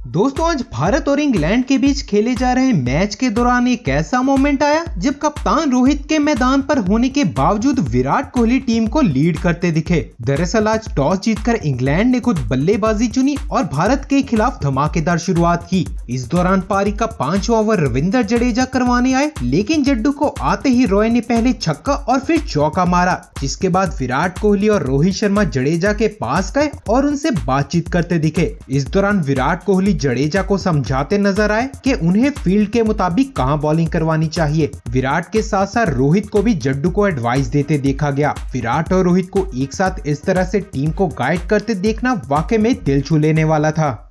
दोस्तों आज भारत और इंग्लैंड के बीच खेले जा रहे मैच के दौरान एक ऐसा मोमेंट आया जब कप्तान रोहित के मैदान पर होने के बावजूद विराट कोहली टीम को लीड करते दिखे। दरअसल आज टॉस जीतकर इंग्लैंड ने खुद बल्लेबाजी चुनी और भारत के खिलाफ धमाकेदार शुरुआत की। इस दौरान पारी का 5वां ओवर रविंद्र जडेजा करवाने आए, लेकिन जड्डू को आते ही रॉय ने पहले छक्का और फिर चौका मारा, जिसके बाद विराट कोहली और रोहित शर्मा जडेजा के पास गए और उनसे बातचीत करते दिखे। इस दौरान विराट कोहली जडेजा को समझाते नजर आए कि उन्हें फील्ड के मुताबिक कहां बॉलिंग करवानी चाहिए। विराट के साथ साथ रोहित को भी जड्डू को एडवाइस देते देखा गया। विराट और रोहित को एक साथ इस तरह से टीम को गाइड करते देखना वाकई में दिल छू लेने वाला था।